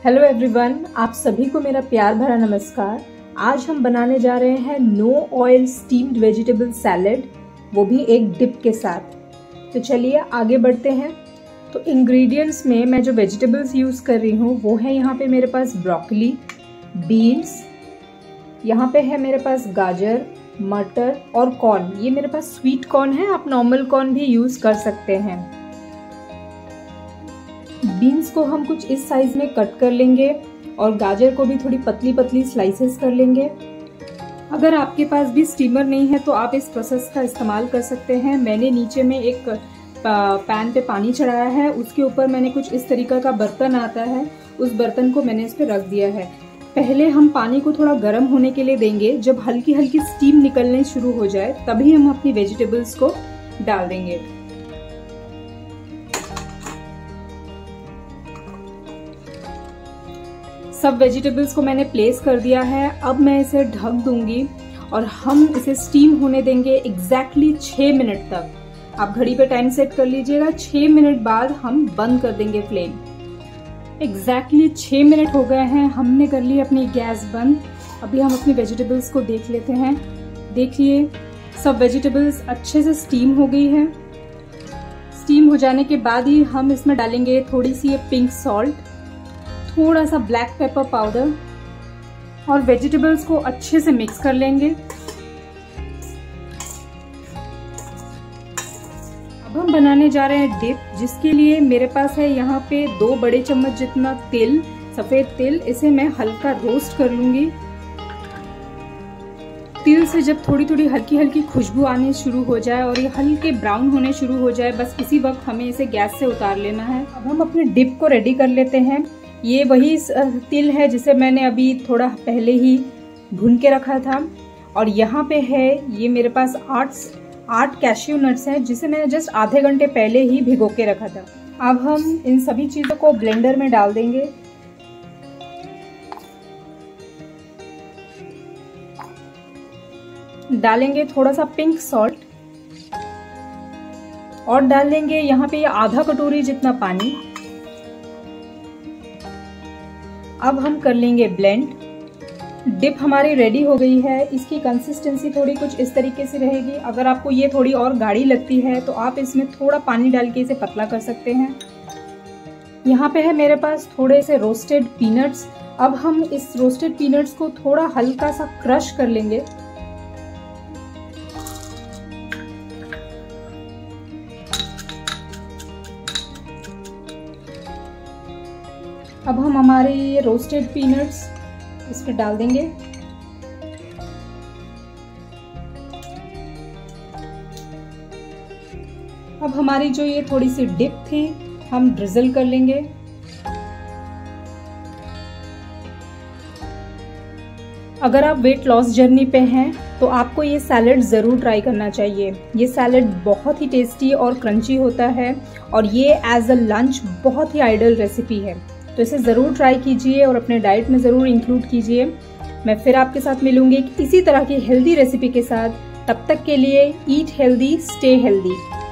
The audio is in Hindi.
हेलो एवरीवन, आप सभी को मेरा प्यार भरा नमस्कार। आज हम बनाने जा रहे हैं no oil steamed vegetable salad, वो भी एक डिप के साथ। तो चलिए आगे बढ़ते हैं। तो इंग्रेडिएंट्स में मैं जो वेजिटेबल्स यूज़ कर रही हूँ वो है यहाँ पे मेरे पास ब्रोकली, बीन्स, यहाँ पे है मेरे पास गाजर, मटर और कॉर्न। ये मेरे पास स्वीट कॉर्न है, आप नॉर्मल कॉर्न भी यूज़ कर सकते हैं। बीन्स को हम कुछ इस साइज में कट कर लेंगे और गाजर को भी थोड़ी पतली पतली स्लाइसेस कर लेंगे। अगर आपके पास भी स्टीमर नहीं है तो आप इस प्रोसेस का इस्तेमाल कर सकते हैं। मैंने नीचे में एक पैन पे पानी चढ़ाया है, उसके ऊपर मैंने कुछ इस तरीका का बर्तन आता है, उस बर्तन को मैंने इस पे रख दिया है। पहले हम पानी को थोड़ा गर्म होने के लिए देंगे। जब हल्की हल्की स्टीम निकलने शुरू हो जाए तभी हम अपनी वेजिटेबल्स को डाल देंगे। सब वेजिटेबल्स को मैंने प्लेस कर दिया है। अब मैं इसे ढक दूंगी और हम इसे स्टीम होने देंगे एग्जैक्टली 6 मिनट तक। आप घड़ी पे टाइम सेट कर लीजिएगा। 6 मिनट बाद हम बंद कर देंगे फ्लेम। एग्जैक्टली 6 मिनट हो गए हैं, हमने कर ली अपनी गैस बंद। अभी हम अपनी वेजिटेबल्स को देख लेते हैं। देखिए सब वेजिटेबल्स अच्छे से स्टीम हो गई है। स्टीम हो जाने के बाद ही हम इसमें डालेंगे थोड़ी सी पिंक सॉल्ट, थोड़ा सा ब्लैक पेपर पाउडर और वेजिटेबल्स को अच्छे से मिक्स कर लेंगे। अब हम बनाने जा रहे हैं डिप, जिसके लिए मेरे पास है यहाँ पे 2 बड़े चम्मच जितना तिल, सफेद तिल। इसे मैं हल्का रोस्ट कर लूंगी। तिल से जब थोड़ी थोड़ी हल्की हल्की खुशबू आनी शुरू हो जाए और ये हल्के ब्राउन होने शुरू हो जाए, बस इसी वक्त हमें इसे गैस से उतार लेना है। अब हम अपने डिप को रेडी कर लेते हैं। ये वही तिल है जिसे मैंने अभी थोड़ा पहले ही भून के रखा था, और यहाँ पे है ये मेरे पास 8 कैश्यू नट्स हैं जिसे मैंने जस्ट आधे घंटे पहले ही भिगो के रखा था। अब हम इन सभी चीज़ों को ब्लेंडर में डाल देंगे। डालेंगे थोड़ा सा पिंक सॉल्ट और डाल देंगे यहाँ पे आधा कटोरी जितना पानी। अब हम कर लेंगे ब्लेंड। डिप हमारी रेडी हो गई है। इसकी कंसिस्टेंसी थोड़ी कुछ इस तरीके से रहेगी। अगर आपको ये थोड़ी और गाढ़ी लगती है तो आप इसमें थोड़ा पानी डाल के इसे पतला कर सकते हैं। यहाँ पे है मेरे पास थोड़े से रोस्टेड पीनट्स। अब हम इस रोस्टेड पीनट्स को थोड़ा हल्का सा क्रश कर लेंगे। अब हम हमारे ये रोस्टेड पीनट्स इस पे डाल देंगे। अब हमारी जो ये थोड़ी सी डिप थी हम ड्रिजल कर लेंगे। अगर आप वेट लॉस जर्नी पे हैं तो आपको ये सैलेड ज़रूर ट्राई करना चाहिए। ये सैलेड बहुत ही टेस्टी और क्रंची होता है और ये एज अ लंच बहुत ही आइडियल रेसिपी है। तो इसे ज़रूर ट्राई कीजिए और अपने डाइट में ज़रूर इंक्लूड कीजिए। मैं फिर आपके साथ मिलूंगी इसी तरह की हेल्दी रेसिपी के साथ। तब तक के लिए ईट हेल्दी, स्टे हेल्दी।